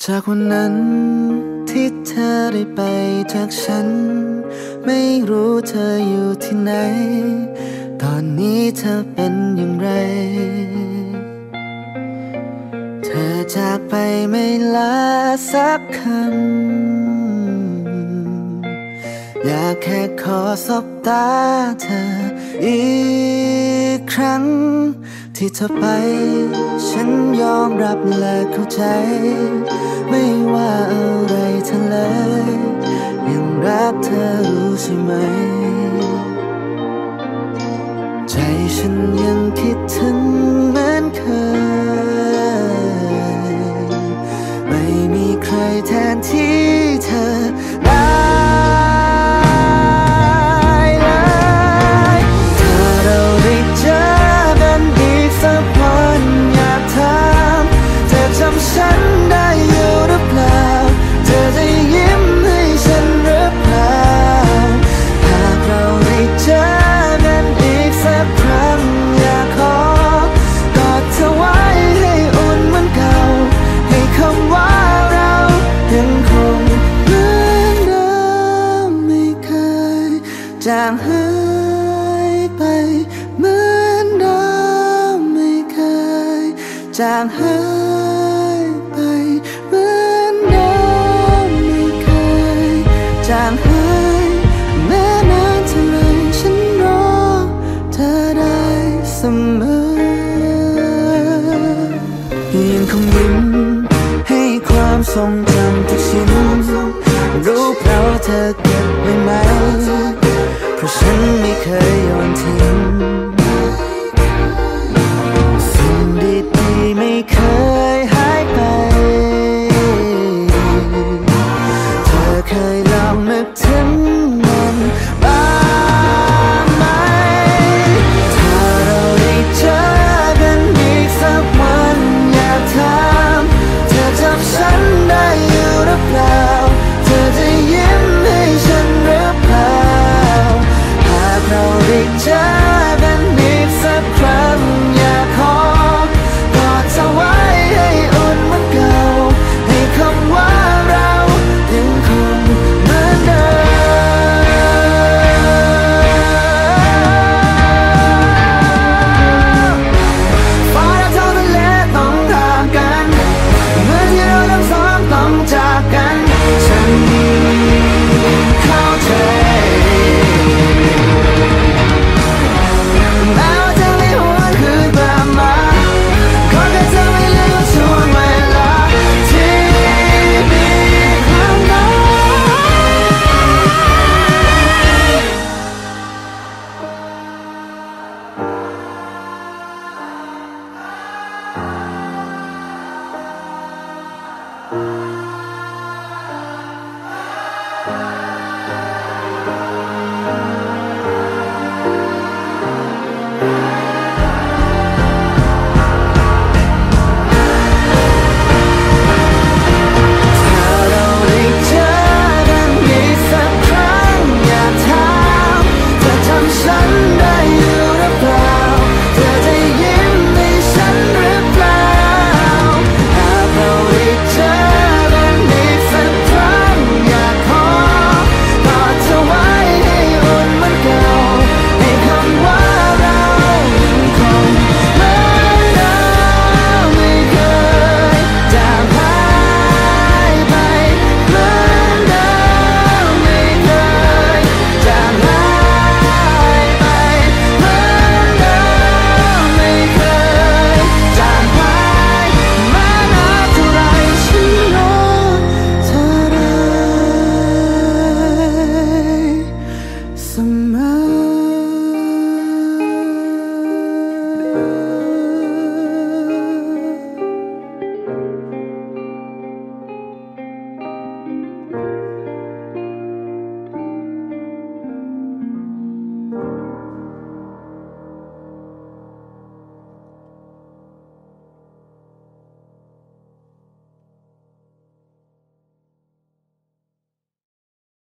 จากวันนั้นที่เธอได้ไปจากฉันไม่รู้เธออยู่ที่ไหนตอนนี้เธอเป็นอย่างไรเธอจากไปไม่ลาสักคำอยากแค่ขอสบตาเธออีกครั้งที่เธอไปฉันยอมรับและเข้าใจไม่ว่าอะไรเธอเลยยังรักเธอรู้ใช่ไหมใจฉันยังคิดถึงเหมือนเคยไม่มีใครแทนที่เธอได้เลยถ้าเราได้เจอกันอีกสักวันอยากถามเธอจำฉันได้อยู่หรือเปล่าเธอจะยิ้มให้ฉันหรือเปล่าหากเราได้เจอกันอีกสักครั้งอยากขอกอดเธอไว้ให้อุ่นเหมือนเก่าให้คำว่าเรายังคงเหมือนเดิมไม่เคยจางหายไปเหมือนเดิมไม่เคยจางหายไปเหมือนเดิมไม่เคยจางหายแม้นานเท่าไรฉันรอเธอได้เสมอยังคงยิ้มให้ความทรงจำทุกชิ้นรู้เพราะเธอเก็บไว้ไหมเพราะฉันไม่เคยโยนทิ้งสิ่งดีๆไม่เคยหายไปเธอเคยลองนึกถึงมันบ้างไหมถ้าเราได้เจอกันอีกสักวันอยากถามเธอจำฉันได้อยู่หรือเปล่าเธอจะยิ้มให้ฉันหรือเปล่าหากเราได้เจอกันอีกสักครั้งอยากขอกอดเธอไว้ให้อุ่นเหมือนเก่าให้คำว่าเรายังคงเหมือนเดิมฟ้าและท้องทะเลต้องห่างกันเมื่อที่เราทั้งสองต้องจากกันฉันเข้าใจแม้ว่าเธอไม่หวนคืนกลับมาขอแค่เธอไม่ลืมช่วงเวลาที่มีความหมาย